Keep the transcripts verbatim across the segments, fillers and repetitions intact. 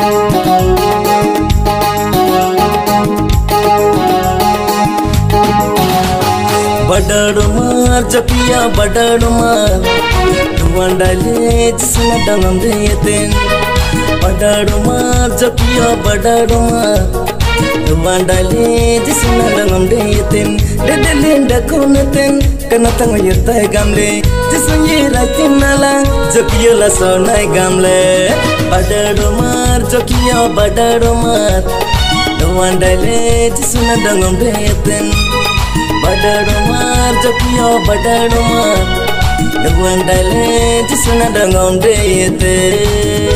Badadumar japiya badadumar Duandale jisna dangam deyetin Badadumar japiya badadumar Duandale jisna dangam deyetin Dedelinda kunatin kanatang yirtai gamle Jisun yiratin nala japiya la sonai gamle Badadumar japiya badadumar Duandale jisna dangam deyetin Badadumar japiya badadumar Duandale jisna dangam deyetin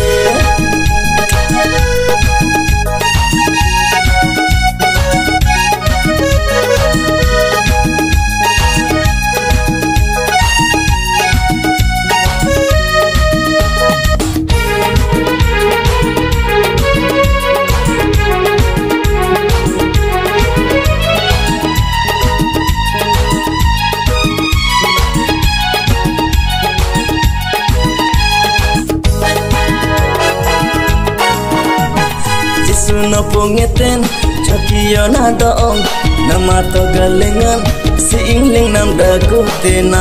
Suno pungeten chakiyo na doong namato galingan si ingling nam dagutena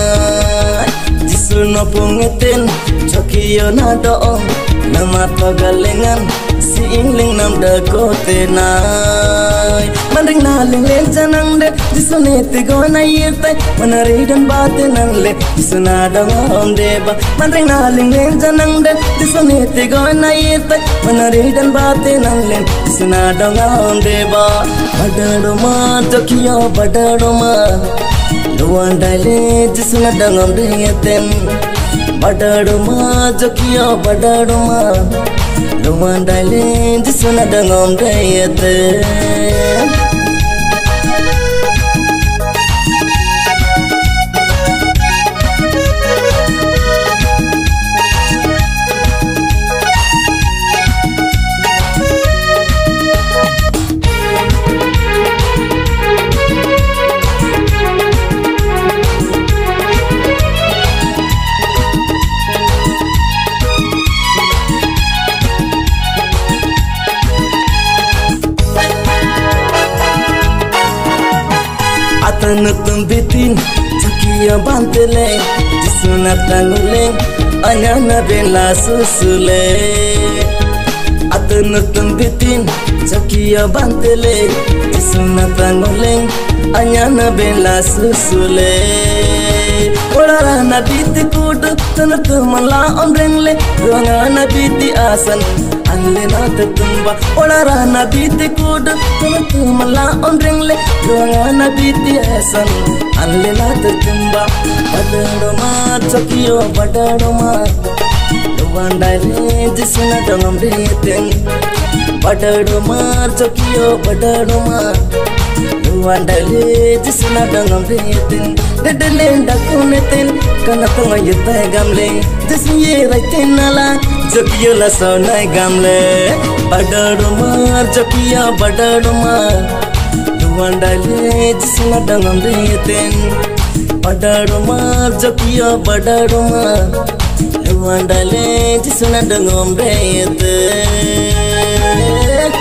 Jisuno pungeten chakiyo na doong namato galingan si ingling nam dagutena Mandring naling len janang de jisune tigo na yirtai manaridan bate nang le jisuna dangom deba Mandring naling len janang de jisune tigo na yirtai manaridan bate nang le jisuna dangom deba Badadumar jakiya badadumar Duandale jisuna dangom deyetin Badadumar jakiya badadumar Duandale jisuna dangom deyetin Atanu tumbitin chakiya bantele jisuna tangule anyana bela susule Atanu tumbitin chakiya bantele jisuna tangule anyana bela susule Olara na biti kudu tanatu mala omrengle ruanga na biti asan Anle na tumba olara na biti kudu tanatu mala omrengle ruanga na biti asan Anle na tumba Badadumar chakiyo badadumar Duandale jisna dangam deyetin Badadumar chakiyo badadumar Duandale jisna dangam deyetin Dedelinda kunatin kanatang yirtai gamle Jisun yiratin nala japiya la sonai gamle Badadumar japiya badadumar Duandale jisna dangam deyetin Badadumar japiya badadumar Duandale jisna dangam deyetin